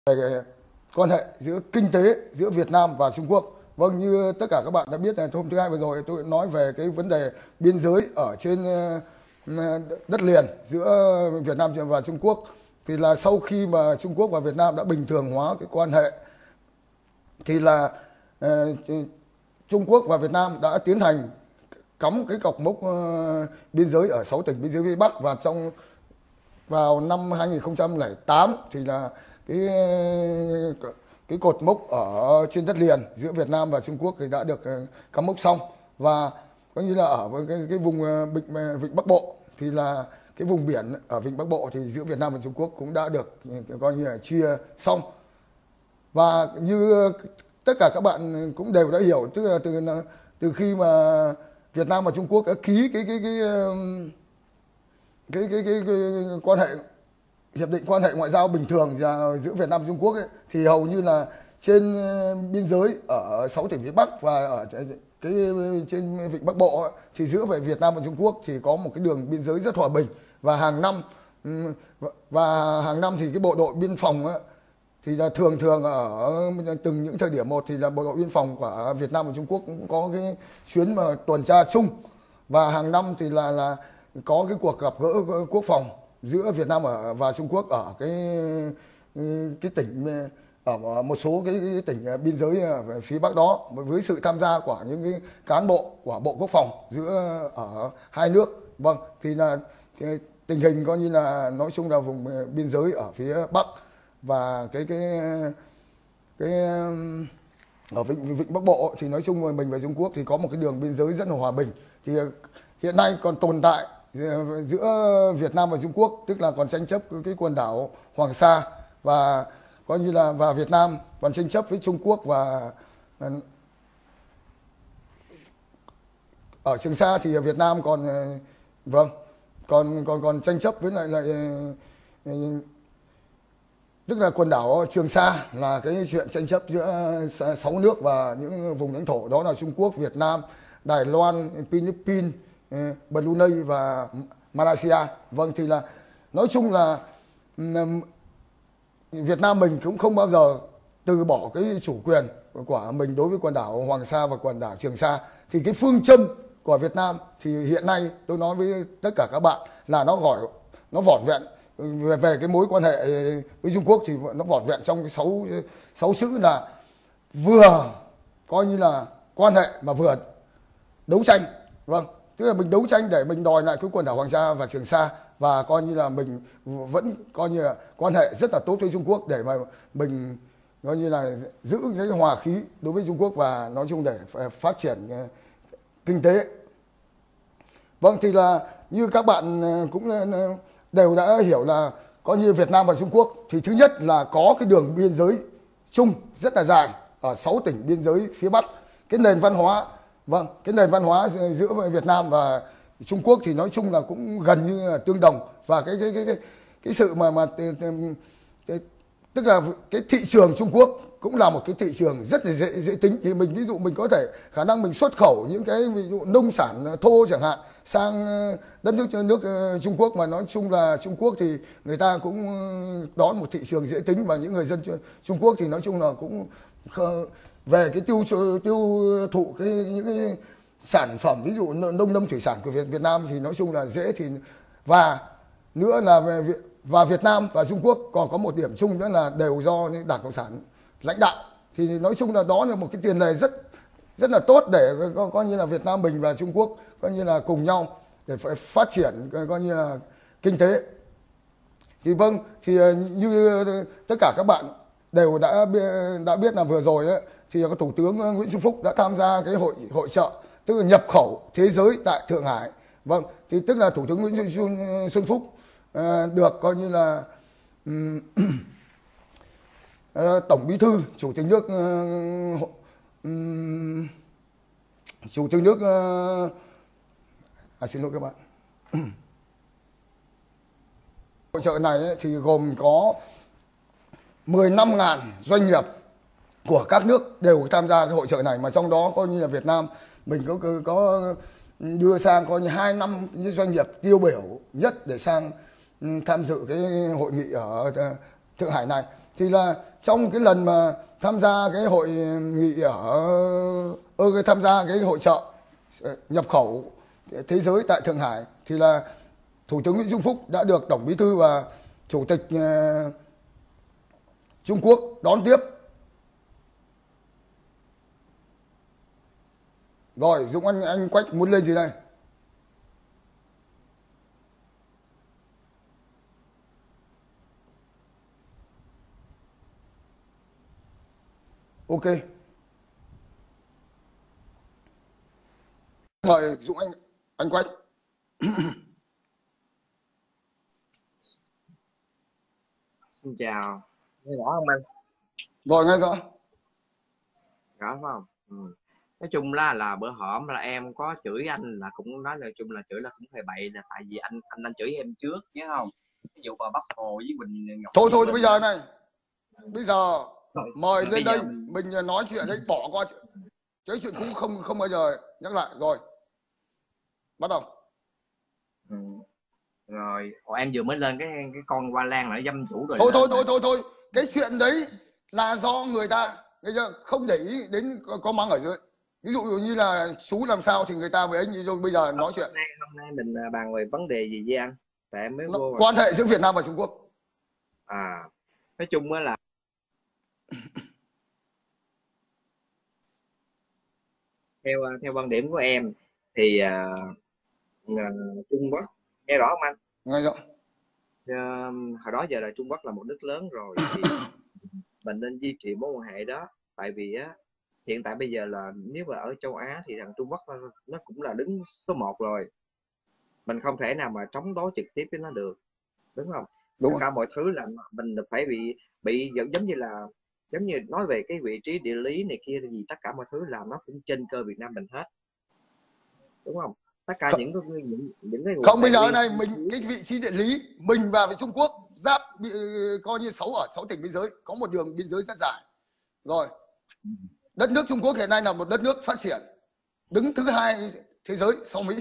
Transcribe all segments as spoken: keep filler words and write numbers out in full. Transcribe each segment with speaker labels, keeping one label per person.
Speaker 1: về quan hệ giữa kinh tế giữa Việt Nam và Trung Quốc. Vâng, như tất cả các bạn đã biết là hôm thứ hai vừa rồi tôi nói về cái vấn đề biên giới ở trên đất liền giữa Việt Nam và Trung Quốc. Thì là sau khi mà Trung Quốc và Việt Nam đã bình thường hóa cái quan hệ thì là uh, Trung Quốc và Việt Nam đã tiến hành cắm cái cọc mốc uh, biên giới ở sáu tỉnh biên giới phía Bắc, và trong vào năm hai nghìn không trăm lẻ tám thì là cái cái cột mốc ở trên đất liền giữa Việt Nam và Trung Quốc thì đã được cắm mốc xong, và coi như là ở cái, cái vùng vịnh vịnh Bắc Bộ thì là cái vùng biển ở vịnh Bắc Bộ thì giữa Việt Nam và Trung Quốc cũng đã được coi như là chia xong. Và như tất cả các bạn cũng đều đã hiểu, tức là từ từ khi mà Việt Nam và Trung Quốc đã ký cái cái cái cái cái, cái, cái, cái quan hệ hiệp định quan hệ ngoại giao bình thường giữa Việt Nam và Trung Quốc ấy, thì hầu như là trên biên giới ở sáu tỉnh phía Bắc và ở cái trên vịnh Bắc Bộ ấy, thì giữa về Việt Nam và Trung Quốc thì có một cái đường biên giới rất hòa bình, và hàng năm và hàng năm thì cái bộ đội biên phòng ấy, thì là thường thường ở từng những thời điểm một thì là bộ đội biên phòng của Việt Nam và Trung Quốc cũng có cái chuyến mà tuần tra chung, và hàng năm thì là là có cái cuộc gặp gỡ quốc phòng giữa Việt Nam và Trung Quốc ở cái cái tỉnh, ở một số cái, cái tỉnh biên giới ở phía Bắc đó, với sự tham gia của những cái cán bộ của Bộ Quốc phòng giữa ở hai nước. Vâng, thì là thì tình hình coi như là nói chung là vùng biên giới ở phía Bắc và cái cái cái ở vịnh vịnh Bắc Bộ thì nói chung là mình và Trung Quốc thì có một cái đường biên giới rất là hòa bình. Thì hiện nay còn tồn tại giữa Việt Nam và Trung Quốc, tức là còn tranh chấp cái quần đảo Hoàng Sa, và coi như là và Việt Nam còn tranh chấp với Trung Quốc, và ở Trường Sa thì Việt Nam còn vâng còn còn còn tranh chấp với lại lại tức là quần đảo Trường Sa là cái chuyện tranh chấp giữa sáu nước và những vùng lãnh thổ đó là Trung Quốc, Việt Nam, Đài Loan, Philippines, Brunei và Malaysia. Vâng, thì là nói chung là Việt Nam mình cũng không bao giờ từ bỏ cái chủ quyền của mình đối với quần đảo Hoàng Sa và quần đảo Trường Sa. Thì cái phương châm của Việt Nam thì hiện nay tôi nói với tất cả các bạn là nó gọi nó vỏn vẹn về, về cái mối quan hệ với Trung Quốc, thì nó vỏn vẹn trong cái sáu sáu chữ là vừa coi như là quan hệ mà vừa đấu tranh. Vâng, tức là mình đấu tranh để mình đòi lại cái quần đảo Hoàng Sa và Trường Sa, và coi như là mình vẫn coi như là quan hệ rất là tốt với Trung Quốc để mà mình coi như là giữ cái hòa khí đối với Trung Quốc, và nói chung để phát triển kinh tế. Vâng, thì là như các bạn cũng đều đã hiểu là coi như Việt Nam và Trung Quốc thì thứ nhất là có cái đường biên giới chung rất là dài ở sáu tỉnh biên giới phía Bắc. Cái nền văn hóa Vâng, cái nền văn hóa giữa Việt Nam và Trung Quốc thì nói chung là cũng gần như là tương đồng, và cái cái cái cái, cái sự mà mà cái, tức là cái thị trường Trung Quốc cũng là một cái thị trường rất là dễ dễ tính. Thì mình ví dụ mình có thể khả năng mình xuất khẩu những cái ví dụ nông sản thô chẳng hạn sang đất nước nước Trung Quốc, mà nói chung là Trung Quốc thì người ta cũng đón một thị trường dễ tính, và những người dân Trung Quốc thì nói chung là cũng về cái tiêu tiêu thụ cái những cái sản phẩm ví dụ nông lâm thủy sản của Việt Việt Nam thì nói chung là dễ. Thì và nữa là về và Việt Nam và Trung Quốc còn có một điểm chung đó là đều do Đảng Cộng sản lãnh đạo. Thì nói chung là đó là một cái tiền đề rất rất là tốt để coi như là Việt Nam mình và Trung Quốc coi như là cùng nhau để phát triển coi như là kinh tế. Thì vâng, thì như tất cả các bạn đều đã đã biết là vừa rồi ấy, thì có Thủ tướng Nguyễn Xuân Phúc đã tham gia cái hội hội chợ tức là nhập khẩu thế giới tại Thượng Hải. Vâng, thì tức là Thủ tướng Nguyễn Xuân, Xuân Phúc uh, được coi như là um, uh, Tổng Bí thư Chủ tịch nước uh, um, Chủ tịch nước uh, à, xin lỗi các bạn. Hội chợ này ấy, thì gồm có mười lăm nghìn doanh nghiệp của các nước đều tham gia cái hội chợ này, mà trong đó coi như là Việt Nam mình có có đưa sang coi như hai năm những doanh nghiệp tiêu biểu nhất để sang tham dự cái hội nghị ở Thượng Hải này. Thì là trong cái lần mà tham gia cái hội nghị ở ơ cái tham gia cái hội chợ ờ, nhập khẩu thế giới tại Thượng Hải, thì là Thủ tướng Nguyễn Xuân Phúc đã được Tổng Bí thư và Chủ tịch ờ, Trung Quốc đón tiếp. Rồi Dũng, anh anh Quách muốn lên gì đây? Ok, mời Dũng, anh anh Quách.
Speaker 2: Xin chào, nghe rõ không anh?
Speaker 1: Rồi nghe rõ.
Speaker 2: Rõ phải không? Ừ. Nói chung là là bữa hổm là em có chửi anh là cũng nói là chung là chửi là cũng phải bậy, là tại vì anh anh anh chửi em trước chứ không? Ví dụ vào Bắc Hồ với Bình Ngọc
Speaker 1: Thôi
Speaker 2: Diệp
Speaker 1: thôi
Speaker 2: Bình
Speaker 1: bây
Speaker 2: đó.
Speaker 1: giờ này, bây giờ
Speaker 2: Rồi,
Speaker 1: mời
Speaker 2: rồi
Speaker 1: lên
Speaker 2: bây giờ
Speaker 1: đây
Speaker 2: mình
Speaker 1: mình nói chuyện đấy, bỏ qua chuyện- cái chuyện cũ không không bao giờ nhắc lại. Rồi bắt đầu.
Speaker 2: ừ. Rồi ồ, em vừa mới lên cái cái con Hoa Lan là nó dâm chủ rồi
Speaker 1: Thôi thôi
Speaker 2: lên
Speaker 1: thôi
Speaker 2: mà.
Speaker 1: thôi thôi, cái chuyện đấy là do người ta bây giờ không để ý đến có, có mắng ở dưới. Ví dụ như là chú làm sao thì người ta với anh, rồi bây giờ
Speaker 2: Hôm,
Speaker 1: nói chuyện
Speaker 2: hôm nay hôm nay mình à, bàn về vấn đề gì với anh? Tại em mới
Speaker 1: nó,
Speaker 2: vô rồi.
Speaker 1: quan hệ giữa Việt Nam và Trung Quốc.
Speaker 2: À, nói chung á là theo à, theo quan điểm của em thì à, à, Trung Quốc, nghe rõ không anh?
Speaker 1: Nghe rõ.
Speaker 2: Ờ, hồi đó giờ là Trung Quốc là một nước lớn rồi thì mình nên duy trì mối quan hệ đó, tại vì á hiện tại bây giờ là nếu mà ở châu Á thì thằng Trung Quốc nó, nó cũng là đứng số một rồi, mình không thể nào mà chống đối trực tiếp với nó được, đúng không?
Speaker 1: Đúng
Speaker 2: Tất
Speaker 1: rồi.
Speaker 2: cả mọi thứ là mình phải bị bị giống giống như là giống như nói về cái vị trí địa lý này kia gì, tất cả mọi thứ là nó cũng trên cơ Việt Nam mình hết, đúng không? Tất cả những cái những, những cái nguồn
Speaker 1: Không, bây
Speaker 2: tài
Speaker 1: giờ
Speaker 2: nguyên
Speaker 1: này
Speaker 2: phong
Speaker 1: mình
Speaker 2: phú.
Speaker 1: cái vị trí địa lý mình và với Trung Quốc giáp bị, coi như sáu ở sáu tỉnh biên giới, có một đường biên giới rất dài. Rồi đất nước Trung Quốc hiện nay là một đất nước phát triển, đứng thứ hai thế giới sau Mỹ.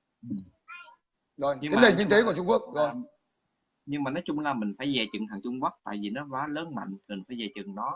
Speaker 1: Rồi
Speaker 2: nhưng
Speaker 1: cái
Speaker 2: mà
Speaker 1: nền kinh
Speaker 2: nhưng
Speaker 1: tế
Speaker 2: mà
Speaker 1: của Trung Quốc. Rồi
Speaker 2: à, nhưng mà nói chung là mình phải về chừng thằng Trung Quốc, tại vì nó quá lớn mạnh, mình phải về chừng nó,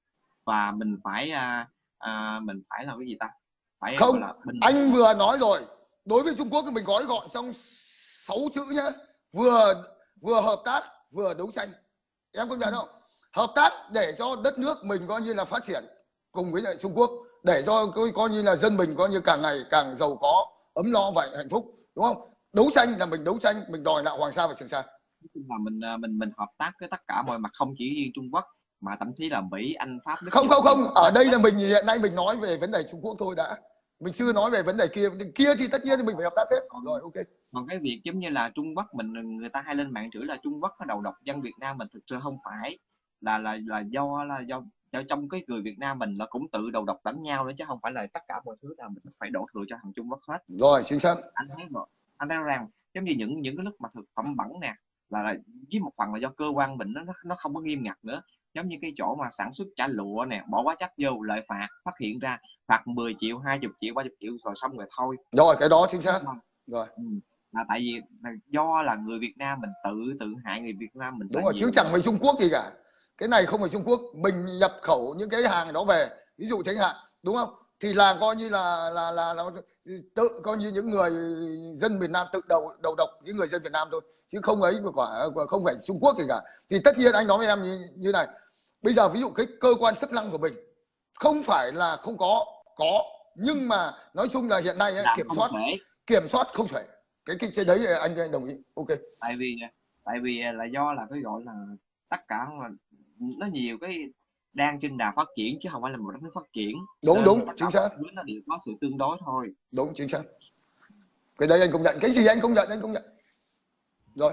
Speaker 2: và mình phải à, à, mình phải là cái gì ta, phải gọi
Speaker 1: không,
Speaker 2: là bình.
Speaker 1: anh vừa nói rồi, đối với Trung Quốc thì mình gói gọn trong sáu chữ nhá: vừa vừa hợp tác vừa đấu tranh. Em công nhận không? Hợp tác để cho đất nước mình coi như là phát triển cùng với lại Trung Quốc, để cho coi, coi như là dân mình coi như càng ngày càng giàu có, ấm no và hạnh phúc, đúng không? Đấu tranh là mình đấu tranh, mình đòi lại Hoàng Sa và Trường Sa.
Speaker 2: Là mình à, mình mình hợp tác với tất cả mọi mặt, không chỉ riêng Trung Quốc mà thậm chí là Mỹ, Anh, Pháp, Đức,
Speaker 1: Không
Speaker 2: Nhật
Speaker 1: không
Speaker 2: đều
Speaker 1: không,
Speaker 2: hợp
Speaker 1: ở
Speaker 2: tác
Speaker 1: đây
Speaker 2: hết.
Speaker 1: là mình hiện nay mình nói về vấn đề Trung Quốc thôi đã, mình chưa nói về vấn đề kia. Kia thì tất nhiên thì mình phải hợp tác hết
Speaker 2: còn,
Speaker 1: rồi. Ok.
Speaker 2: còn cái việc giống như là Trung Quốc mình, người ta hay lên mạng chửi là Trung Quốc nó đầu độc dân Việt Nam mình, thực sự không phải, là là là do là do do trong cái người Việt Nam mình là cũng tự đầu độc lẫn nhau nữa, chứ không phải là tất cả mọi thứ là mình phải đổ thừa cho thằng Trung Quốc hết.
Speaker 1: Rồi chính xác.
Speaker 2: Anh thấy rồi, anh thấy rằng giống như những những cái lúc mà thực phẩm bẩn nè, là, là với một phần là do cơ quan mình nó nó không có nghiêm ngặt nữa, giống như cái chỗ mà sản xuất chả lụa nè, bỏ hóa chất vô lợi phạt, phát hiện ra phạt mười triệu, hai mươi triệu, ba mươi triệu rồi xong rồi thôi.
Speaker 1: Rồi cái đó chính xác. Rồi
Speaker 2: Ừ. Là tại vì là do là người Việt Nam mình tự tự hại người Việt Nam mình là
Speaker 1: đúng rồi, chứ
Speaker 2: nhiều
Speaker 1: chẳng
Speaker 2: rồi.
Speaker 1: phải Trung Quốc gì cả. Cái này không phải Trung Quốc, mình nhập khẩu những cái hàng đó về, ví dụ chẳng hạn, đúng không, thì là coi như là là là, là tự coi như những người dân Việt Nam tự đầu đầu độc những người dân Việt Nam thôi, chứ không ấy mà quả không phải Trung Quốc gì cả. Thì tất nhiên anh nói với em như, như này, bây giờ ví dụ cái cơ quan chức năng của mình không phải là không có, có, nhưng mà nói chung là hiện nay ấy,
Speaker 2: Làm
Speaker 1: kiểm
Speaker 2: không
Speaker 1: soát
Speaker 2: thể.
Speaker 1: kiểm soát không thể. Cái cái trên đấy anh đồng ý. Ok.
Speaker 2: tại vì tại vì là do là cái gọi là tất cả là nó nhiều cái đang trên đà phát triển chứ không phải là một đất nước phát triển,
Speaker 1: Đúng
Speaker 2: nên
Speaker 1: đúng
Speaker 2: tất
Speaker 1: chính
Speaker 2: cả mọi
Speaker 1: xác.
Speaker 2: thứ nó đều có sự tương đối thôi.
Speaker 1: Đúng chính xác. Cái đấy anh công nhận, cái gì anh công nhận, anh công nhận. Rồi.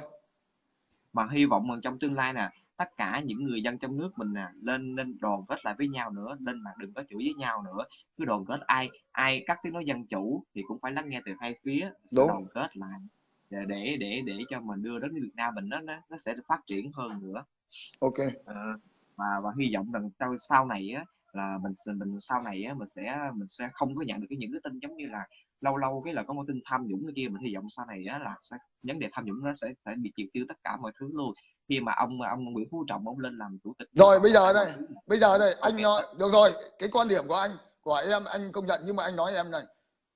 Speaker 2: Mà hy vọng rằng trong tương lai nè, tất cả những người dân trong nước mình nè lên nên đoàn kết lại với nhau nữa, lên mà đừng có chửi với nhau nữa, cứ đoàn kết, ai ai các tiếng nói dân chủ thì cũng phải lắng nghe từ hai phía, sẽ
Speaker 1: Đúng.
Speaker 2: đoàn kết lại để để để để cho mình đưa đến Việt Nam mình nó nó, nó sẽ phát triển hơn nữa.
Speaker 1: Ok.
Speaker 2: Ờ, và và hy vọng rằng sau sau này á, là mình mình sau này á, mình sẽ mình sẽ không có nhận được cái những cái tin giống như là lâu lâu cái là có một tin tham nhũng này kia. Mình hy vọng sau này á, là sẽ, vấn đề tham nhũng nó sẽ sẽ bị triệt tiêu tất cả mọi thứ luôn, khi mà ông ông Nguyễn Phú Trọng ông lên làm chủ tịch.
Speaker 1: Rồi bây giờ đây, bây giờ đây
Speaker 2: Ok.
Speaker 1: anh nói được rồi, cái quan điểm của anh, của em anh công nhận, nhưng mà anh nói em này,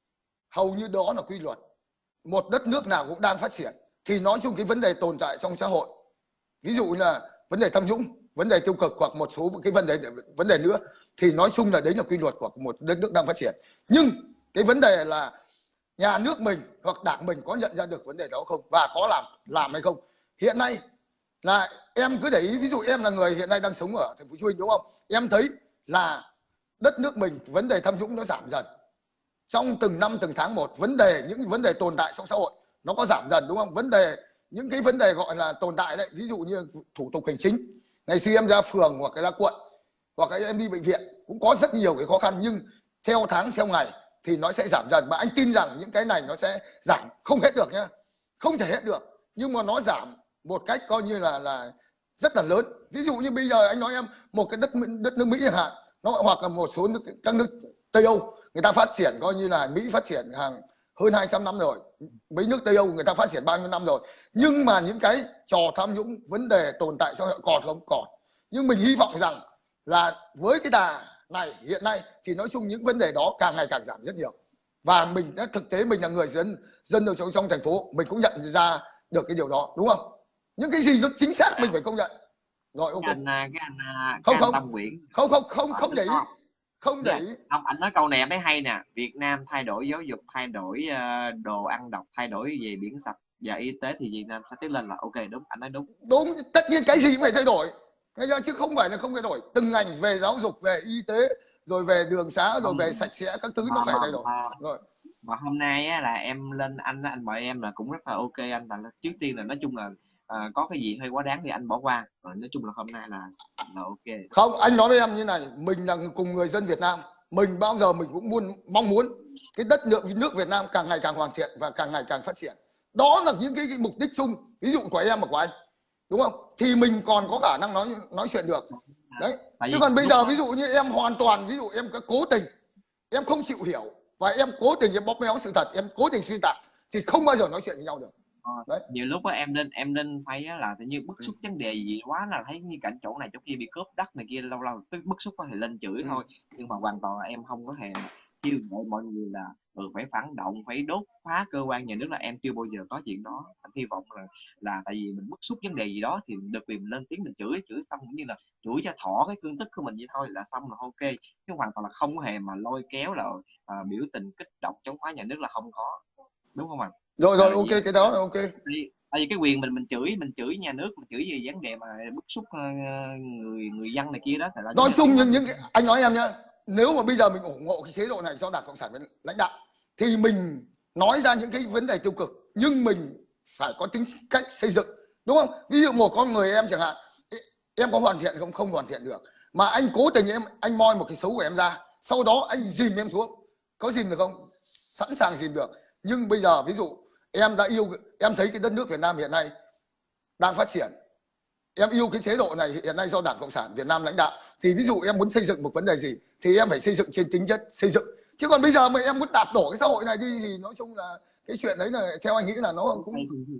Speaker 1: hầu như đó là quy luật. Một đất nước nào cũng đang phát triển thì nói chung cái vấn đề tồn tại trong xã hội, ví dụ như là vấn đề tham nhũng, vấn đề tiêu cực hoặc một số cái vấn đề vấn đề nữa, thì nói chung là đấy là quy luật của một đất nước đang phát triển. Nhưng cái vấn đề là nhà nước mình hoặc đảng mình có nhận ra được vấn đề đó không, và có làm làm hay không. Hiện nay là em cứ để ý, ví dụ em là người hiện nay đang sống ở thành phố Hồ Chí Minh đúng không, em thấy là đất nước mình vấn đề tham nhũng nó giảm dần trong từng năm từng tháng một. Vấn đề những vấn đề tồn tại trong xã hội nó có giảm dần đúng không, vấn đề những cái vấn đề gọi là tồn tại đấy, ví dụ như thủ tục hành chính, ngày xưa em ra phường hoặc cái ra quận hoặc cái em đi bệnh viện cũng có rất nhiều cái khó khăn, nhưng theo tháng theo ngày thì nó sẽ giảm dần. Và anh tin rằng những cái này nó sẽ giảm, không hết được nhá, không thể hết được, nhưng mà nó giảm một cách coi như là là rất là lớn. Ví dụ như bây giờ anh nói em một cái đất đất nước Mỹ chẳng hạn, nó hoặc là một số nước, các nước Tây Âu người ta phát triển coi như là Mỹ phát triển hàng hơn hai trăm năm rồi, mấy nước Tây Âu người ta phát triển bao nhiêu năm rồi, nhưng mà những cái trò tham nhũng, vấn đề tồn tại trong xã hội còn không? Còn. Nhưng mình hy vọng rằng là với cái đà này hiện nay thì nói chung những vấn đề đó càng ngày càng giảm rất nhiều. Và mình đã thực tế mình là người dân dân ở trong, trong thành phố, mình cũng nhận ra được cái điều đó đúng không? Những cái gì nó chính xác mình phải công nhận. Rồi ok.
Speaker 2: Cái anh cái anh cái
Speaker 1: Không
Speaker 2: anh
Speaker 1: không
Speaker 2: Tâm Nguyễn
Speaker 1: không không không không để ý, không để ý.
Speaker 2: Ông anh nói câu này em thấy hay nè: Việt Nam thay đổi giáo dục, thay đổi uh, đồ ăn độc, thay đổi về biển sạch và y tế thì Việt Nam sẽ tiến lên. Là ok, đúng, anh nói đúng.
Speaker 1: Đúng, tất nhiên cái gì cũng phải thay đổi, bây giờ chứ không phải là không thay đổi. Từng ngành về giáo dục, về y tế, rồi về đường xá, rồi về sạch sẽ các thứ
Speaker 2: mà,
Speaker 1: nó phải
Speaker 2: mà,
Speaker 1: thay đổi.
Speaker 2: mà,
Speaker 1: Rồi.
Speaker 2: mà hôm nay á, là em lên anh anh mời em là cũng rất là ok anh. Là trước tiên là nói chung là à, có cái gì hơi quá đáng thì anh bỏ qua, rồi nói chung là hôm nay là là ok.
Speaker 1: Không, anh nói với em như này, mình là cùng người dân Việt Nam, mình bao giờ mình cũng muốn mong muốn cái đất nước nước Việt Nam càng ngày càng hoàn thiện và càng ngày càng phát triển. Đó là những cái, cái mục đích chung, ví dụ của em và của anh, đúng không? Thì mình còn có khả năng nói nói chuyện được. Đấy.
Speaker 2: Tại
Speaker 1: Chứ
Speaker 2: vì
Speaker 1: còn bây giờ
Speaker 2: đó,
Speaker 1: ví dụ như em hoàn toàn, ví dụ em có cố tình, em không chịu hiểu và em cố tình em bóp méo sự thật, em cố tình xuyên tạc thì không bao giờ nói chuyện với nhau được.
Speaker 2: Đấy. Nhiều lúc á, em nên em nên phải á, là tự nhiên bức xúc
Speaker 1: Ừ.
Speaker 2: vấn đề gì quá là thấy như cảnh chỗ này chỗ kia bị cướp đất này kia, lâu lâu tức bức xúc thì lên chửi
Speaker 1: Ừ.
Speaker 2: thôi, nhưng mà hoàn toàn là em không có hề kêu gọi mọi người là ừ, phải phản động, phải đốt phá cơ quan nhà nước, là em chưa bao giờ có chuyện đó. Anh hy vọng là là tại vì mình bức xúc vấn đề gì đó thì được quyền mình lên tiếng mình chửi chửi xong cũng như là chửi cho thỏa cái cơn tức của mình vậy thôi là xong là ok, chứ hoàn toàn là không hề mà lôi kéo là à, biểu tình kích động chống phá nhà nước là không có, đúng không ạ? À?
Speaker 1: Rồi rồi ok, cái đó là ok.
Speaker 2: Tại vì cái quyền mình mình chửi mình chửi nhà nước, mình chửi về vấn đề mà bức xúc uh, người người dân này kia đó thì là
Speaker 1: Nói chung những những cái, anh nói em nhá, nếu mà bây giờ mình ủng hộ cái chế độ này do Đảng Cộng sản lãnh đạo thì mình nói ra những cái vấn đề tiêu cực, nhưng mình phải có tính cách xây dựng, đúng không? Ví dụ một con người em chẳng hạn, em có hoàn thiện không? Không hoàn thiện được, mà anh cố tình em anh moi một cái xấu của em ra, sau đó anh dìm em xuống, có dìm được không? Sẵn sàng dìm được. Nhưng bây giờ ví dụ em đã yêu, em thấy cái đất nước Việt Nam hiện nay đang phát triển, em yêu cái chế độ này hiện nay do Đảng Cộng sản Việt Nam lãnh đạo, thì ví dụ em muốn xây dựng một vấn đề gì thì em phải xây dựng trên tính chất xây dựng, chứ còn bây giờ mà em muốn đạp đổ cái xã hội này đi thì nói chung là cái chuyện đấy là theo anh nghĩ là nó cũng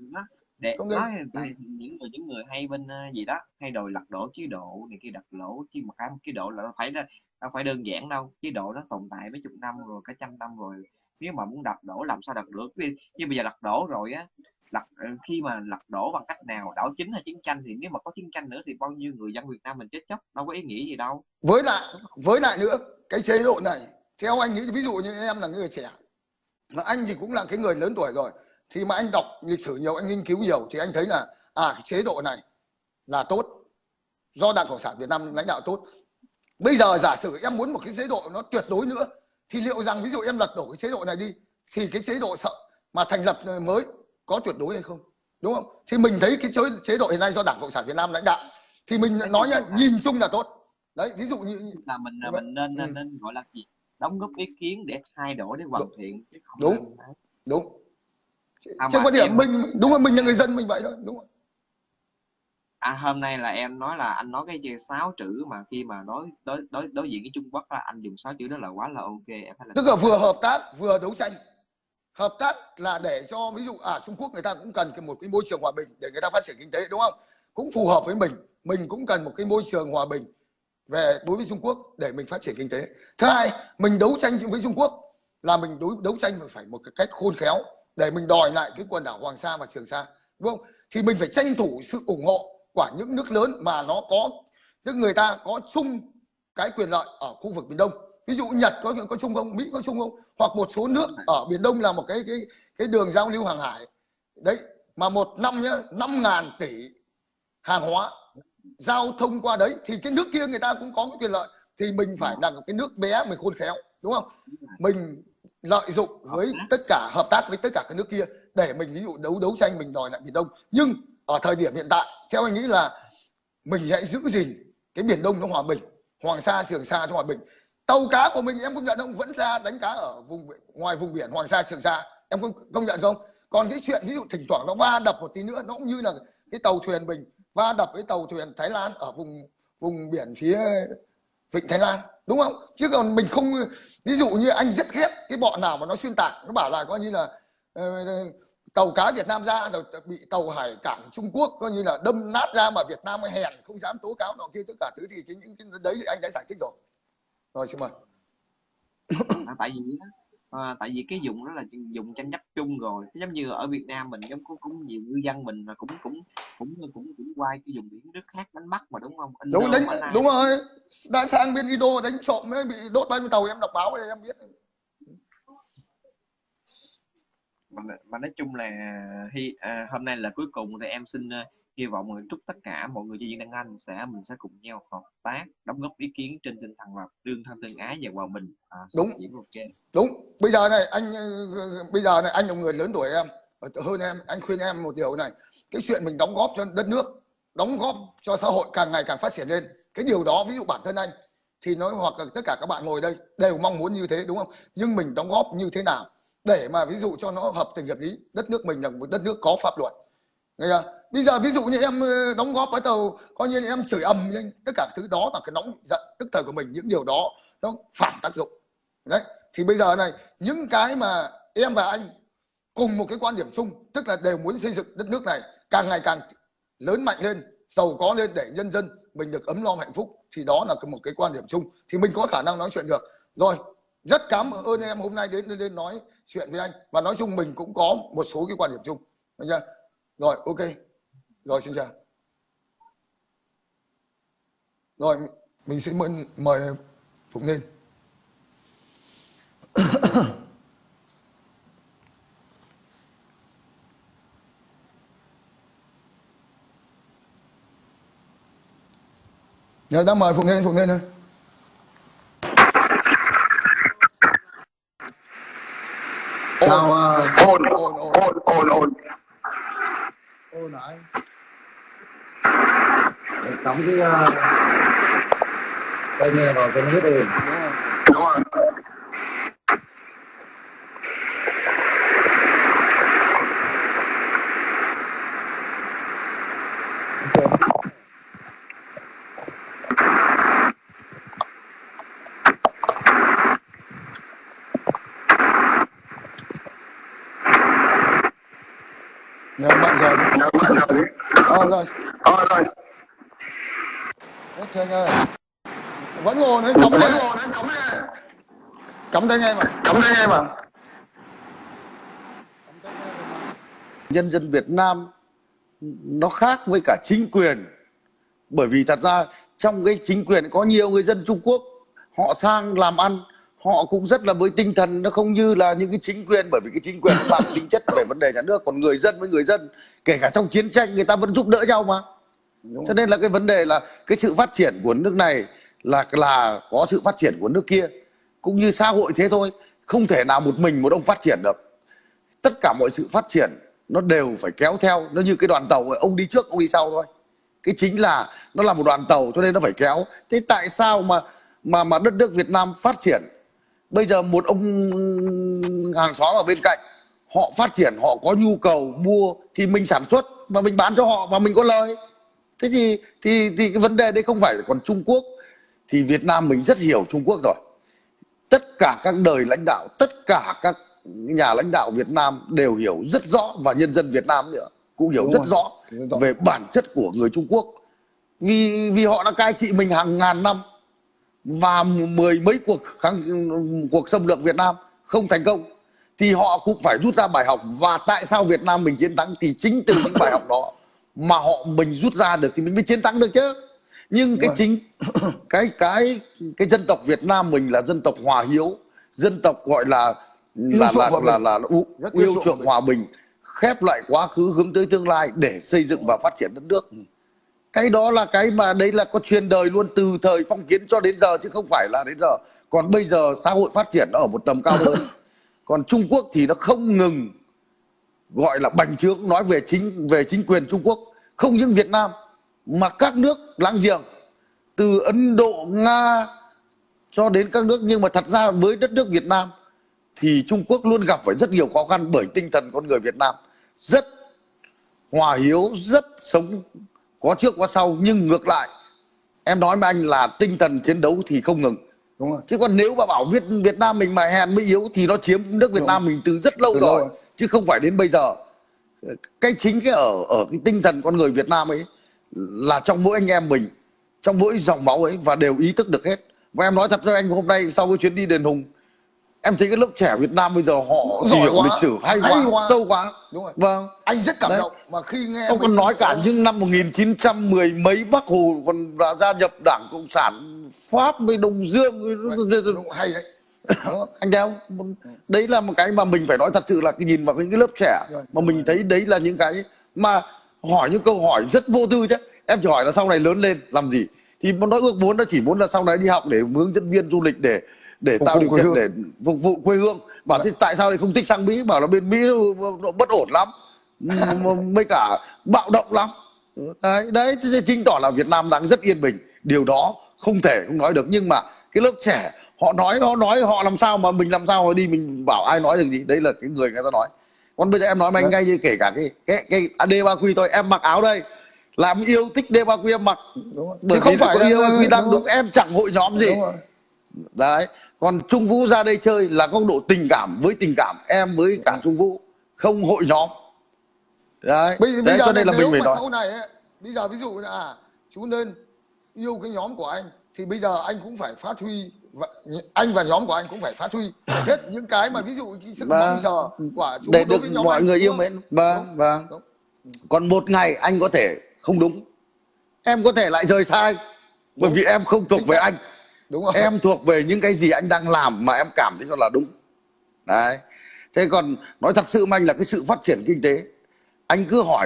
Speaker 2: để
Speaker 1: không
Speaker 2: nói
Speaker 1: nên.
Speaker 2: tại ừ. những người những người hay bên uh, gì đó hay đòi lật đổ chế độ này kia, đặt lỗ chứ mà cái chế độ là nó phải nó phải đơn giản đâu, chế độ nó tồn tại mấy chục năm rồi, cả trăm năm rồi, nếu mà muốn đập đổ làm sao đập được. Như bây giờ lật đổ rồi á, lật khi mà lật đổ bằng cách nào, đảo chính hay chiến tranh, thì nếu mà có chiến tranh nữa thì bao nhiêu người dân Việt Nam mình chết chóc, đâu có ý nghĩa gì đâu.
Speaker 1: Với lại với lại nữa cái chế độ này theo anh nghĩ, ví dụ như em là người trẻ mà anh thì cũng là cái người lớn tuổi rồi, thì mà anh đọc lịch sử nhiều, anh nghiên cứu nhiều thì anh thấy là à cái chế độ này là tốt, do Đảng Cộng sản Việt Nam lãnh đạo tốt. Bây giờ giả sử em muốn một cái chế độ nó tuyệt đối nữa thì liệu rằng ví dụ em lật đổ cái chế độ này đi thì cái chế độ sợ mà thành lập mới có tuyệt đối hay không, đúng không? Thì mình thấy cái chế, chế độ hiện nay do Đảng Cộng sản Việt Nam lãnh đạo thì mình nói nhá, nhìn chung là tốt đấy. Ví dụ như
Speaker 2: là mình là mình nên ừ. nên gọi là gì, đóng góp ý kiến để thay đổi, để hoàn thiện, chứ không
Speaker 1: đúng
Speaker 2: nên...
Speaker 1: đúng
Speaker 2: à,
Speaker 1: trên quan điểm
Speaker 2: em...
Speaker 1: mình đúng rồi, mình là người dân mình vậy thôi, đúng rồi.
Speaker 2: À, hôm nay là em nói là anh nói cái chữ sáu chữ mà khi mà đối đối đối đối diện với Trung Quốc là anh dùng sáu chữ đó là quá là ok, em phải làm
Speaker 1: Tức là vừa hợp tác vừa đấu tranh. Hợp tác là để cho ví dụ à Trung Quốc người ta cũng cần một cái môi trường hòa bình để người ta phát triển kinh tế, đúng không? Cũng phù hợp với mình, mình cũng cần một cái môi trường hòa bình về đối với Trung Quốc để mình phát triển kinh tế. Thứ hai, mình đấu tranh với Trung Quốc là mình đối đấu tranh phải một cái cách khôn khéo để mình đòi lại cái quần đảo Hoàng Sa và Trường Sa, đúng không? Thì mình phải tranh thủ sự ủng hộ của những nước lớn mà nó có, tức người ta có chung cái quyền lợi ở khu vực Biển Đông. Ví dụ Nhật có có chung không, Mỹ có chung không, hoặc một số nước ở Biển Đông là một cái cái cái đường giao lưu hàng hải đấy, mà một năm nhá năm ngàn tỷ hàng hóa giao thông qua đấy, thì cái nước kia người ta cũng có cái quyền lợi, thì mình phải là cái nước bé mình khôn khéo, đúng không? Mình lợi dụng với tất cả, hợp tác với tất cả các nước kia để mình ví dụ đấu đấu tranh mình đòi lại Biển Đông. Nhưng ở thời điểm hiện tại theo anh nghĩ là mình hãy giữ gìn cái Biển Đông nó hòa bình, Hoàng Sa Trường Sa cho hòa bình. Tàu cá của mình em công nhận không, vẫn ra đánh cá ở vùng ngoài vùng biển Hoàng Sa Trường Sa, em công, công nhận không? Còn cái chuyện ví dụ thỉnh thoảng nó va đập một tí nữa, nó cũng như là cái tàu thuyền mình va đập với tàu thuyền Thái Lan ở vùng vùng biển phía vịnh Thái Lan, đúng không? Chứ còn mình không, ví dụ như anh rất ghét cái bọn nào mà nó xuyên tạc, nó bảo là coi như là uh, tàu cá Việt Nam ra rồi bị tàu hải cảng Trung Quốc coi như là đâm nát ra mà Việt Nam mới hèn không dám tố cáo nọ kia tất cả thứ, thì cái những cái đấy thì anh đã giải thích rồi. Rồi xin mời.
Speaker 2: À, tại vì à, tại vì cái vùng đó là vùng tranh chấp chung rồi, giống như ở Việt Nam mình cũng cũng nhiều ngư dân mình là cũng cũng cũng cũng cũng qua cái vùng biển nước khác đánh bắt mà, đúng không? Indo,
Speaker 1: đúng đánh Malai. Đúng rồi, đã sang bên Indo đánh trộm mới bị đốt bao nhiêu tàu, em đọc báo thì em biết.
Speaker 2: Mà, mà nói chung là hi, à, hôm nay là cuối cùng thì em xin uh, hy vọng chúc tất cả mọi người chơi Viên Đăng Anh sẽ mình sẽ cùng nhau hợp tác, đóng góp ý kiến trên tinh thần là tương thân tương ái và hòa bình. À,
Speaker 1: đúng
Speaker 2: okay.
Speaker 1: Đúng. Bây giờ này anh bây giờ này anh là người lớn tuổi em hơn em, anh khuyên em một điều này, cái chuyện mình đóng góp cho đất nước, đóng góp cho xã hội càng ngày càng phát triển lên, cái điều đó ví dụ bản thân anh thì nói hoặc là tất cả các bạn ngồi đây đều mong muốn như thế, đúng không? Nhưng mình đóng góp như thế nào để mà ví dụ cho nó hợp tình hợp lý, đất nước mình là một đất nước có pháp luật. Bây giờ ví dụ như em đóng góp với tàu coi như em chửi ầm lên, tất cả thứ đó là cái nóng giận tức thời của mình, những điều đó nó phản tác dụng đấy. Thì bây giờ này, những cái mà em và anh cùng một cái quan điểm chung, tức là đều muốn xây dựng đất nước này càng ngày càng lớn mạnh lên, giàu có lên để nhân dân mình được ấm no hạnh phúc, thì đó là một cái quan điểm chung, thì mình có khả năng nói chuyện được. Rồi, rất cảm ơn em hôm nay đến lên nói chuyện với anh, và nói chung mình cũng có một số cái quan điểm chung. Được chưa? Rồi, ok. Rồi, xin chào. Rồi, mình sẽ mời, mời Phụng lên. Rồi, đang mời Phụng lên, Phụng lên thôi.
Speaker 3: Sao ôn
Speaker 1: ôn ôn ôn
Speaker 3: ôn ôn ôn hả anh? Cắm cái tai nghe vào cái hết rồi. Đúng rồi.
Speaker 1: Nhờ bạn giờ đi.
Speaker 3: Nhờ bạn giờ đi.
Speaker 1: Ờ rồi.
Speaker 3: Ờ rồi.
Speaker 1: Ôi trời ơi. Vẫn ngồi đấy, cắm lên. Cắm tay nghe mà.
Speaker 3: Cắm tay nghe mà.
Speaker 4: Nhân dân Việt Nam nó khác với cả chính quyền, bởi vì thật ra trong cái chính quyền có nhiều người dân Trung Quốc họ sang làm ăn, họ cũng rất là với tinh thần, nó không như là những cái chính quyền, bởi vì cái chính quyền mang tính chất về vấn đề nhà nước, còn người dân với người dân kể cả trong chiến tranh người ta vẫn giúp đỡ nhau mà. Đúng. Cho nên là cái vấn đề là cái sự phát triển của nước này là là có sự phát triển của nước kia, cũng như xã hội thế thôi, không thể nào một mình một ông phát triển được. Tất cả mọi sự phát triển nó đều phải kéo theo, nó như cái đoàn tàu ấy, ông đi trước ông đi sau thôi. Cái chính là nó là một đoàn tàu cho nên nó phải kéo. Thế tại sao mà mà mà đất nước Việt Nam phát triển, bây giờ một ông hàng xóm ở bên cạnh họ phát triển, họ có nhu cầu mua thì mình sản xuất và mình bán cho họ và mình có lời, Thế thì thì thì cái vấn đề đấy không phải. Còn Trung Quốc thì Việt Nam mình rất hiểu Trung Quốc rồi. Tất cả các đời lãnh đạo, tất cả các nhà lãnh đạo Việt Nam đều hiểu rất rõ, và nhân dân Việt Nam nữa cũng hiểu
Speaker 1: Đúng
Speaker 4: rất
Speaker 1: rồi.
Speaker 4: rõ về bản chất của người Trung Quốc. Vì vì họ đã cai trị mình hàng ngàn năm, và mười mấy cuộc kháng, cuộc xâm lược Việt Nam không thành công, thì họ cũng phải rút ra bài học. Và tại sao Việt Nam mình chiến thắng thì chính từ những bài học đó mà họ mình rút ra được thì mình mới chiến thắng được chứ. Nhưng cái chính cái cái cái dân tộc Việt Nam mình là dân tộc hòa hiếu, dân tộc gọi là là là là, là, là u, yêu chuộng hòa bình, khép lại quá khứ hướng tới tương lai để xây dựng và phát triển đất nước. Cái đó là cái mà đấy là có truyền đời luôn từ thời phong kiến cho đến giờ, chứ không phải là đến giờ. Còn bây giờ xã hội phát triển ở một tầm cao hơn. Còn Trung Quốc thì nó không ngừng gọi là bành trướng, nói về chính về chính quyền Trung Quốc, không những Việt Nam mà các nước láng giềng từ Ấn Độ, Nga cho đến các nước. Nhưng mà thật ra với đất nước Việt Nam thì Trung Quốc luôn gặp phải rất nhiều khó khăn, bởi tinh thần con người Việt Nam rất hòa hiếu, rất sống có trước có sau. Nhưng ngược lại, em nói với anh là tinh thần chiến đấu thì không ngừng.
Speaker 1: Đúng rồi.
Speaker 4: Chứ còn nếu mà bảo Việt Việt Nam mình mà hèn mới yếu thì nó chiếm nước Việt
Speaker 1: Đúng.
Speaker 4: Nam mình từ rất lâu
Speaker 1: từ
Speaker 4: rồi,
Speaker 1: lâu.
Speaker 4: chứ không phải đến bây giờ. Cái chính cái ở ở cái tinh thần con người Việt Nam ấy là trong mỗi anh em mình, trong mỗi dòng máu ấy, và đều ý thức được hết. Và em nói thật với anh, hôm nay sau cái chuyến đi đền Hùng, em thấy cái lớp trẻ Việt Nam bây giờ họ
Speaker 1: Giỏi
Speaker 4: hiểu
Speaker 1: quá,
Speaker 4: lịch sử hay,
Speaker 1: hay
Speaker 4: quá,
Speaker 1: quá.
Speaker 4: sâu quá.
Speaker 1: Đúng rồi.
Speaker 4: Vâng.
Speaker 1: Anh rất cảm
Speaker 4: Đấy.
Speaker 1: động mà khi nghe
Speaker 4: Ông còn nói cả những năm một nghìn chín trăm mười mấy Bác Hồ còn đã gia nhập Đảng Cộng sản Pháp với Đông Dương.
Speaker 1: Đúng, hay đấy.
Speaker 4: Anh thấy không? Đấy là một cái mà mình phải nói thật sự là cái nhìn vào những cái lớp trẻ mà mình thấy đấy là những cái mà hỏi những câu hỏi rất vô tư chứ. Em chỉ hỏi là sau này lớn lên làm gì, thì nó ước muốn nó chỉ muốn là sau này đi học để hướng dẫn viên du lịch, để để
Speaker 1: Phục
Speaker 4: tạo
Speaker 1: vụ
Speaker 4: điều
Speaker 1: quê
Speaker 4: kiện
Speaker 1: hương.
Speaker 4: để phục vụ quê hương. Bảo thế tại sao lại không thích sang Mỹ, bảo là bên Mỹ nó, nó bất ổn lắm, mấy cả bạo động lắm. Đấy, đấy thì chính tỏ là Việt Nam đang rất yên bình. Điều đó không thể không nói được. Nhưng mà cái lớp trẻ họ nói họ nói họ làm sao mà mình làm sao mà đi mình bảo ai nói được gì. Đấy là cái người người ta nói. Còn bây giờ em nói với anh ngay như kể cả cái cái cái đê ba quy thôi, em mặc áo đây làm yêu thích đê ba quy em mặc, bởi
Speaker 1: không
Speaker 4: vì
Speaker 1: phải
Speaker 4: có
Speaker 1: là
Speaker 4: đê ba quy đang
Speaker 1: đúng,
Speaker 4: đúng, em chẳng hội nhóm gì.
Speaker 1: Đúng rồi.
Speaker 4: Đấy. Còn Trung Vũ ra đây chơi là góc độ tình cảm với tình cảm, em với cả Trung Vũ không hội nhóm. Đấy,
Speaker 1: Bây,
Speaker 4: đấy
Speaker 1: bây giờ
Speaker 4: cho nên là
Speaker 1: nếu
Speaker 4: mình phải
Speaker 1: mà
Speaker 4: nói.
Speaker 1: sau này ấy, bây giờ ví dụ là à, chú nên yêu cái nhóm của anh thì bây giờ anh cũng phải phát huy và, anh và nhóm của anh cũng phải phát huy hết những cái mà ví dụ cái sự mong chờ của chú
Speaker 4: để
Speaker 1: đối
Speaker 4: được
Speaker 1: với nhóm
Speaker 4: mọi
Speaker 1: anh,
Speaker 4: người
Speaker 1: đúng
Speaker 4: yêu
Speaker 1: không?
Speaker 4: mến. Vâng, vâng. Còn một ngày anh có thể không đúng, em có thể lại rời sai, bởi
Speaker 1: Đúng.
Speaker 4: vì em không thuộc
Speaker 1: Chính
Speaker 4: về
Speaker 1: xác.
Speaker 4: anh.
Speaker 1: Đúng rồi.
Speaker 4: Em thuộc về những cái gì anh đang làm mà em cảm thấy nó là đúng. Đấy. Thế còn nói thật sự mà anh là cái sự phát triển kinh tế, anh cứ hỏi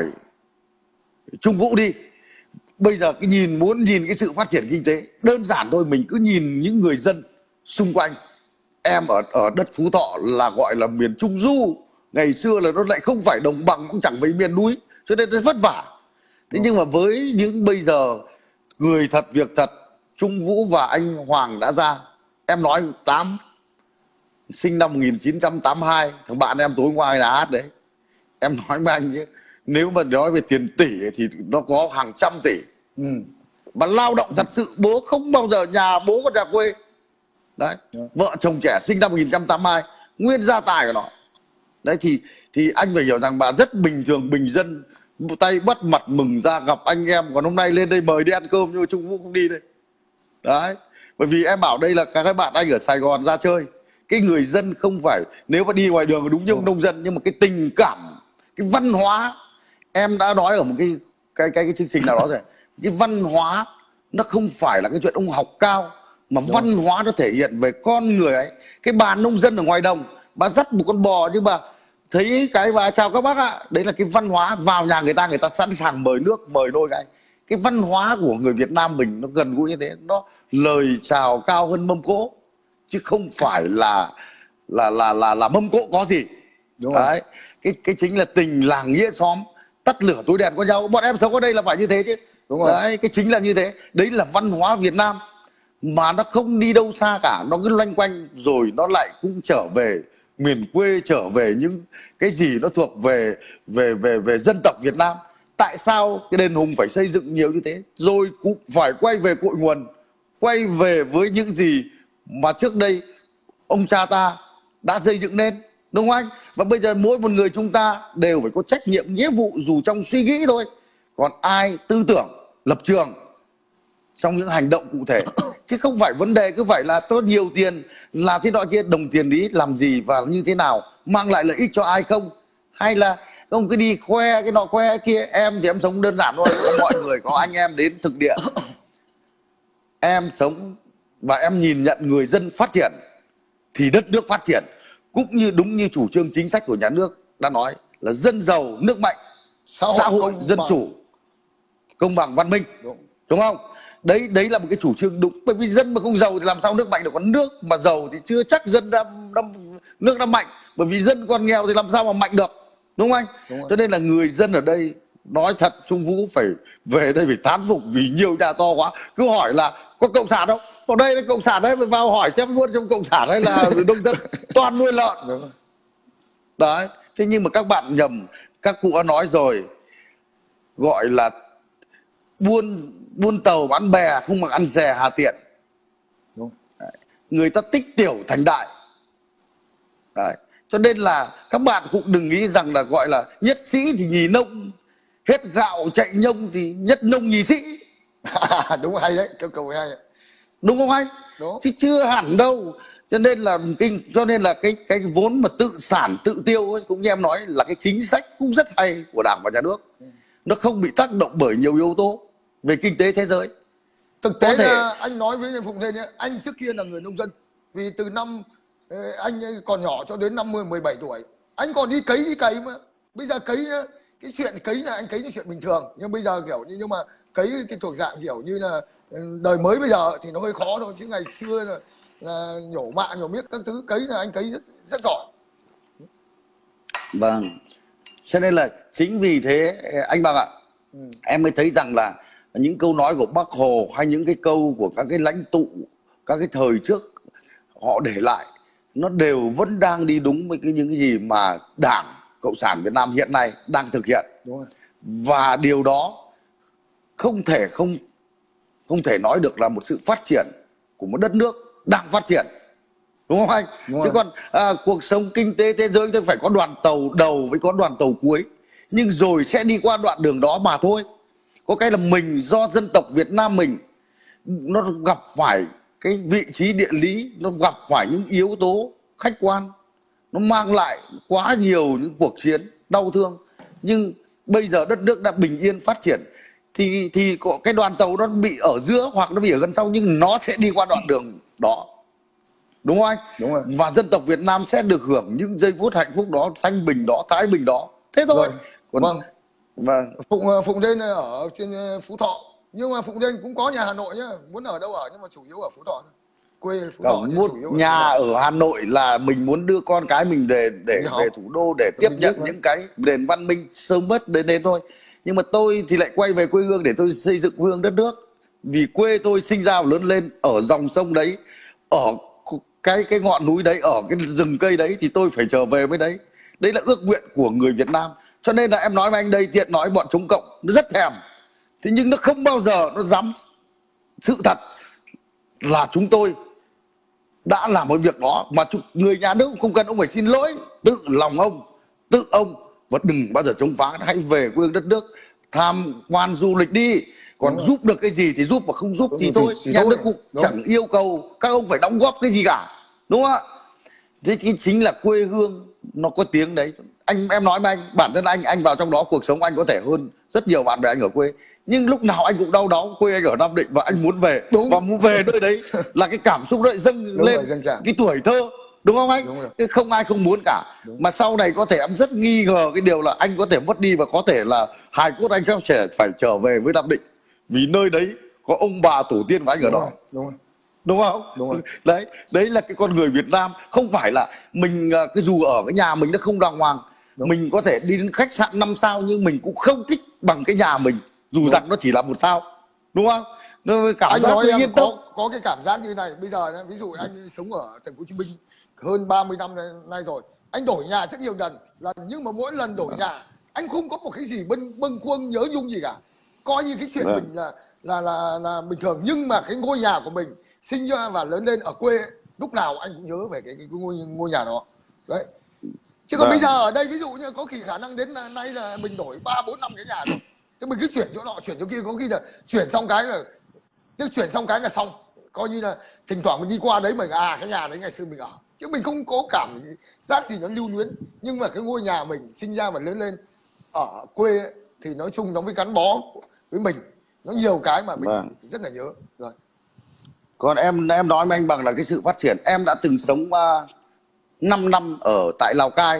Speaker 4: Trung Vũ đi. Bây giờ cái nhìn muốn nhìn cái sự phát triển kinh tế đơn giản thôi, mình cứ nhìn những người dân xung quanh. Em ở ở đất Phú Thọ là gọi là miền Trung Du, ngày xưa là nó lại không phải đồng bằng, cũng chẳng phải miền núi, cho nên nó vất vả. Thế nhưng mà với những bây giờ người thật việc thật, Trung Vũ và anh Hoàng đã ra. Em nói tám sinh năm một nghìn chín trăm tám mươi hai, thằng bạn em tối qua là hát đấy. Em nói với anh chứ, nếu mà nói về tiền tỷ thì nó có hàng trăm tỷ.
Speaker 1: Ừ.
Speaker 4: Mà lao động thật sự, bố không bao giờ nhà bố có nhà quê. Đấy, vợ chồng trẻ sinh năm một nghìn chín trăm tám mươi hai, nguyên gia tài của nó. Đấy thì thì anh phải hiểu rằng bà rất bình thường, bình dân, tay bắt mặt mừng ra gặp anh em. Còn hôm nay lên đây mời đi ăn cơm nhưng mà Trung Vũ không đi đây. Đấy, bởi vì em bảo đây là các bạn anh ở Sài Gòn ra chơi. Cái người dân không phải, nếu mà đi ngoài đường đúng như nông dân, nhưng mà cái tình cảm, cái văn hóa, em đã nói ở một cái cái cái, cái chương trình nào đó rồi, cái văn hóa nó không phải là cái chuyện ông học cao, mà đúng. Văn hóa nó thể hiện về con người ấy. Cái bà nông dân ở ngoài đồng, bà dắt một con bò nhưng mà thấy cái bà chào các bác ạ, đấy là cái văn hóa. Vào nhà người ta, người ta sẵn sàng mời nước, mời nôi cái. Cái văn hóa của người Việt Nam mình nó gần gũi như thế, nó lời chào cao hơn mâm cỗ, chứ không phải là là là là là mâm cỗ có gì. Đúng đấy, cái cái chính là tình làng nghĩa xóm, tắt lửa tối đèn có nhau. Bọn em sống ở đây là phải như thế chứ. Đúng rồi. Đấy, cái chính là như thế. Đấy là văn hóa Việt Nam mà nó không đi đâu xa cả, nó cứ loanh quanh rồi nó lại cũng trở về miền quê, trở về những cái gì nó thuộc về về về về dân tộc Việt Nam. tại sao cái đền Hùng phải xây dựng nhiều như thế, rồi cũng phải quay về cội nguồn, quay về với những gì mà trước đây ông cha ta đã xây dựng nên, đúng không anh? Và bây giờ mỗi một người chúng ta đều phải có trách nhiệm, nghĩa vụ dù trong suy nghĩ thôi, còn ai tư tưởng, lập trường trong những hành động cụ thể. Chứ không phải vấn đề cứ phải là tốt nhiều tiền là thế nọ kia, đồng tiền ý làm gì và như thế nào, mang lại lợi ích cho ai không, hay là ông cứ đi khoe cái nọ khoe cái kia. Em thì em sống đơn giản thôi, có mọi người, có anh em đến thực địa, em sống và em nhìn nhận người dân phát triển thì đất nước phát triển, cũng như đúng như chủ trương chính sách của nhà nước đã nói là dân giàu nước mạnh, xã hội, xã hội dân bằng. chủ, công bằng văn minh, đúng, đúng không? Đấy đấy là một cái chủ trương đúng, bởi vì dân mà không giàu thì làm sao nước mạnh được, còn nước mà giàu thì chưa chắc dân đã, đã nước đã mạnh, bởi vì dân còn nghèo thì làm sao mà mạnh được, đúng không anh? Đúng. Cho nên là người dân ở đây nói thật, Trung Vũ phải về đây phải thán phục vì nhiều nhà to quá. Cứ hỏi là có cộng sản không, ở đây là cộng sản đấy, phải vào hỏi xem luôn trong cộng sản hay là nông dân toàn nuôi lợn. Đúng. Đấy, thế nhưng mà các bạn nhầm, các cụ đã nói rồi, gọi là buôn buôn tàu bán bè không bằng ăn dè hà tiện. Đúng. Đấy. Người ta tích tiểu thành đại. Đấy. Cho nên là các bạn cũng đừng nghĩ rằng là gọi là nhất sĩ thì nhì nông, hết gạo chạy nhông thì nhất nông nhì sĩ.
Speaker 1: Đúng, hay đấy, câu câu hay.
Speaker 4: Đúng không anh? Đúng. Chứ chưa hẳn đâu. Cho nên là kinh cho nên là cái cái vốn mà tự sản tự tiêu ấy, cũng như em nói là cái chính sách cũng rất hay của Đảng và Nhà nước. Ừ. Nó không bị tác động bởi nhiều yếu tố về kinh tế thế giới.
Speaker 1: Thực tế thể... là anh nói với Phụng thế nhé, anh trước kia là người nông dân, vì từ năm anh còn nhỏ cho đến năm mươi mười bảy tuổi anh còn đi cấy đi cấy mà. Bây giờ cấy cái chuyện cấy là anh cấy là chuyện bình thường, nhưng bây giờ kiểu như nhưng mà cấy cái thuộc dạng kiểu như là đời mới bây giờ thì nó hơi khó thôi, chứ ngày xưa là, là nhổ mạ nhổ miết các thứ cấy là anh cấy rất, rất giỏi.
Speaker 4: Vâng, cho nên là chính vì thế anh Bằng ạ, ừ. em mới thấy rằng là những câu nói của Bác Hồ hay những cái câu của các cái lãnh tụ các cái thời trước họ để lại, nó đều vẫn đang đi đúng với cái những cái gì mà Đảng Cộng sản Việt Nam hiện nay đang thực hiện. Đúng rồi. Và điều đó không thể không không thể nói được là một sự phát triển của một đất nước đang phát triển, đúng không anh? Đúng. Chứ còn à, cuộc sống kinh tế thế giới thì phải có đoàn tàu đầu với có đoàn tàu cuối, nhưng rồi sẽ đi qua đoạn đường đó mà thôi. Có cái là mình do dân tộc Việt Nam mình nó gặp phải cái vị trí địa lý, nó gặp phải những yếu tố khách quan, nó mang lại quá nhiều những cuộc chiến đau thương, nhưng bây giờ đất nước đã bình yên phát triển thì thì có cái đoàn tàu nó bị ở giữa hoặc nó bị ở gần sau, nhưng nó sẽ đi qua đoạn đường đó, đúng không anh? Đúng rồi. Và dân tộc Việt Nam sẽ được hưởng những giây phút hạnh phúc đó, thanh bình đó, thái bình đó, thế thôi.
Speaker 1: Còn vâng, vâng. Phụng Phụng Đên ở trên Phú Thọ, nhưng mà Phụng Đên cũng có nhà Hà Nội nhá, muốn ở đâu ở, nhưng mà chủ yếu ở Phú Thọ, quê Phú Thọ.
Speaker 4: Một nhà ở Hà Nội là mình muốn đưa con cái mình để để về thủ đô để tiếp nhận những cái nền văn minh sớm mất đến đến thôi. Nhưng mà tôi thì lại quay về quê hương để tôi xây dựng quê hương đất nước, vì quê tôi sinh ra và lớn lên ở dòng sông đấy, ở cái cái ngọn núi đấy, ở cái rừng cây đấy, thì tôi phải trở về với đấy. Đấy là ước nguyện của người Việt Nam. Cho nên là em nói với anh đây, tiện nói bọn chống cộng nó rất thèm, thế nhưng nó không bao giờ nó dám sự thật là chúng tôi đã làm một việc đó, mà người nhà nước không cần ông phải xin lỗi, tự lòng ông, tự ông, và đừng bao giờ chống phá. Hãy về quê hương đất nước, tham quan du lịch đi, còn giúp được cái gì thì giúp, mà không giúp thì thôi. Nhà nước cũng chẳng yêu cầu các ông phải đóng góp cái gì cả, đúng không ạ? Thế thì chính là quê hương nó có tiếng đấy. Anh em nói với anh, bản thân anh anh vào trong đó, cuộc sống anh có thể hơn rất nhiều bạn bè anh ở quê, nhưng lúc nào anh cũng đau đáu quê anh ở Nam Định và anh muốn về. Đúng. Và muốn về nơi đấy là cái cảm xúc đấy dâng đúng lên rồi, cái tuổi thơ, đúng không anh? Đúng, không ai không muốn cả. Đúng. Mà sau này có thể em rất nghi ngờ cái điều là anh có thể mất đi, và có thể là hài cốt anh các trẻ phải trở về với Nam Định, vì nơi đấy có ông bà tổ tiên của anh ở đó. Đúng, đúng không? Đúng rồi. Đấy, đấy là cái con người Việt Nam. Không phải là mình cái dù ở cái nhà mình nó không đàng hoàng, đúng, mình có thể đi đến khách sạn năm sao nhưng mình cũng không thích bằng cái nhà mình, dù đúng, rằng nó chỉ là một sao, đúng không? Nó cảm
Speaker 1: anh
Speaker 4: giác
Speaker 1: nói em
Speaker 4: yên
Speaker 1: có,
Speaker 4: tâm.
Speaker 1: có cái cảm giác như này. Bây giờ ví dụ anh sống ở thành phố Hồ Chí Minh hơn ba mươi năm nay rồi, anh đổi nhà rất nhiều lần lần nhưng mà mỗi lần đổi nhà anh không có một cái gì bâng bâng khuâng nhớ nhung gì cả, coi như cái chuyện
Speaker 4: Vâng.
Speaker 1: mình là là là là bình thường. Nhưng mà cái ngôi nhà của mình sinh ra và lớn lên ở quê, lúc nào anh cũng nhớ về cái, cái, cái ngôi ngôi nhà đó đấy. Chứ còn
Speaker 4: Vâng.
Speaker 1: bây giờ ở đây ví dụ như có khi khả năng đến là, nay là mình đổi ba bốn năm cái nhà rồi, thế mình cứ chuyển chỗ nọ chuyển chỗ kia, có khi là chuyển xong cái là chứ chuyển xong cái là xong, coi như là thỉnh thoảng mình đi qua đấy mình à cái nhà đấy ngày xưa mình ở, chứ mình không có cảm giác gì nó lưu luyến. Nhưng mà cái ngôi nhà mình sinh ra và lớn lên ở quê ấy, thì nói chung nó mới gắn bó với mình, nó nhiều cái mà mình
Speaker 4: Vâng.
Speaker 1: rất là nhớ rồi.
Speaker 4: Còn em em nói với anh bằng là cái sự phát triển, em đã từng sống uh, năm năm ở tại Lào Cai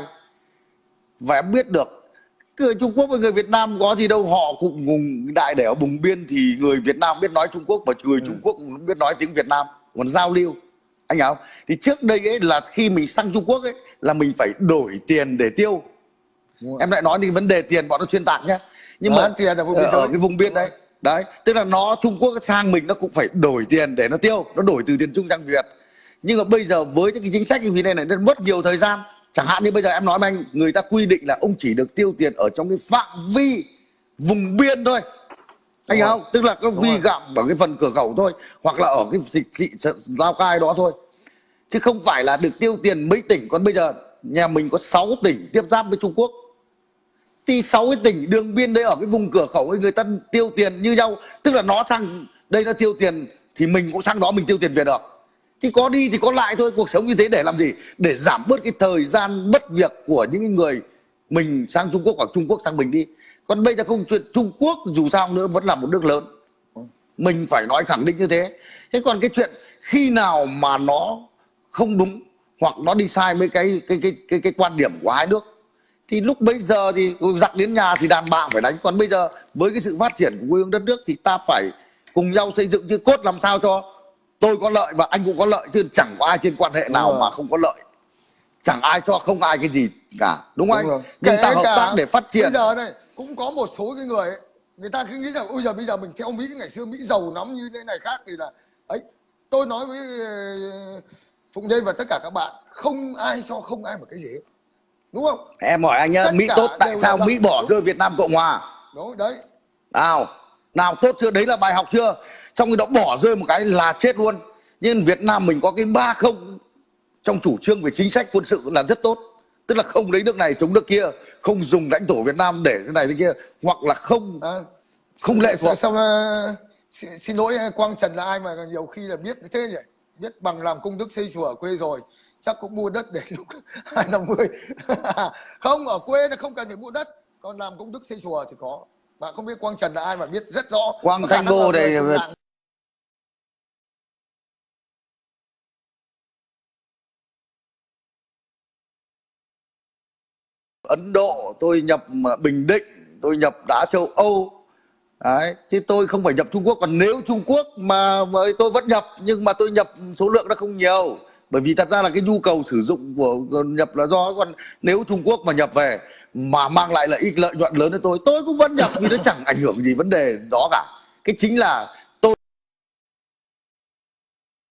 Speaker 4: và em biết được người Trung Quốc với người Việt Nam có gì đâu, họ cũng cùng đại để ở vùng biên thì người Việt Nam biết nói Trung Quốc và người
Speaker 1: Ừ.
Speaker 4: Trung Quốc cũng biết nói tiếng Việt Nam, còn giao lưu anh hiểu không? Thì trước đây ấy là khi mình sang Trung Quốc ấy là mình phải đổi tiền để tiêu. Em lại nói đến vấn đề tiền bọn nó xuyên tạc nhá, nhưng
Speaker 1: Đó,
Speaker 4: mà
Speaker 1: tiền ở vùng biên
Speaker 4: ở
Speaker 1: giới.
Speaker 4: cái vùng biên đấy đấy, tức là nó Trung Quốc sang mình nó cũng phải đổi tiền để nó tiêu, nó đổi từ tiền Trung sang Việt. Nhưng mà bây giờ với những cái chính sách như thế này này nó mất nhiều thời gian. Chẳng hạn như bây giờ em nói với anh, người ta quy định là ông chỉ được tiêu tiền ở trong cái phạm vi vùng biên thôi, anh hiểu không? Tức là cái vi gặm ở cái phần cửa khẩu thôi, hoặc là ở cái thị thị Lào Cai đó thôi, chứ không phải là được tiêu tiền mấy tỉnh. Còn bây giờ nhà mình có sáu tỉnh tiếp giáp với Trung Quốc, thì sáu cái tỉnh đường biên đấy ở cái vùng cửa khẩu ấy người ta tiêu tiền như nhau, tức là nó sang đây nó tiêu tiền thì mình cũng sang đó mình tiêu tiền về được. Thì có đi thì có lại thôi, cuộc sống như thế để làm gì? Để giảm bớt cái thời gian mất việc của những người mình sang Trung Quốc hoặc Trung Quốc sang mình đi. Còn bây giờ không, chuyện Trung Quốc dù sao nữa vẫn là một nước lớn, mình phải nói khẳng định như thế. Thế còn cái chuyện khi nào mà nó không đúng hoặc nó đi sai với cái cái cái cái cái quan điểm của hai nước thì lúc bấy giờ thì giặc đến nhà thì đàn bà phải đánh. Còn bây giờ với cái sự phát triển của quê hương đất nước thì ta phải cùng nhau xây dựng, chứ cốt làm sao cho tôi có lợi và anh cũng có lợi, chứ chẳng có ai trên quan hệ nào mà không có lợi, chẳng ai cho không ai cái gì cả, đúng không anh? Nhưng ta hợp tác để phát triển.
Speaker 1: Bây giờ này cũng có một số cái người ấy, người ta cứ nghĩ rằng ôi giờ bây giờ mình theo Mỹ, ngày xưa Mỹ giàu lắm như thế này khác thì là ấy. Tôi nói với Phụng Đê và tất cả các bạn, không ai cho không ai một cái gì hết, đúng không?
Speaker 4: Em hỏi anh nhá,
Speaker 1: Tất
Speaker 4: Mỹ
Speaker 1: cả
Speaker 4: tốt tại
Speaker 1: đều
Speaker 4: sao
Speaker 1: là
Speaker 4: Mỹ bỏ rơi Việt Nam Cộng Hòa?
Speaker 1: Đúng đấy.
Speaker 4: Nào, nào tốt chưa? Đấy là bài học chưa? Trong khi đó bỏ rơi một cái là chết luôn. Nhưng Việt Nam mình có cái ba không trong chủ trương về chính sách quân sự là rất tốt. Tức là không lấy nước này chống nước kia, không dùng lãnh thổ Việt Nam để thế này thế kia, hoặc là không
Speaker 1: À,
Speaker 4: không lệ thuộc.
Speaker 1: Xong là xin, xin lỗi Quang Trần là ai mà nhiều khi là biết thế nhỉ? Biết bằng làm công đức xây chùa ở quê rồi, chắc cũng mua đất để lúc hai năm mươi. Không, ở quê nó không cần phải mua đất, còn làm công đức xây chùa thì có. Bạn không biết Quang Trần là ai mà biết rất rõ.
Speaker 4: Quang Thanh Ngô đây. Ấn Độ, tôi nhập Bình Định, tôi nhập đá châu Âu. Đấy, chứ tôi không phải nhập Trung Quốc. Còn nếu Trung Quốc mà với tôi vẫn nhập, nhưng mà tôi nhập số lượng nó không nhiều, bởi vì thật ra là cái nhu cầu sử dụng của nhập là do. Còn nếu Trung Quốc mà nhập về mà mang lại lợi ích lợi nhuận lớn với tôi, tôi cũng vẫn nhập, vì nó chẳng ảnh hưởng gì vấn đề đó cả. Cái chính là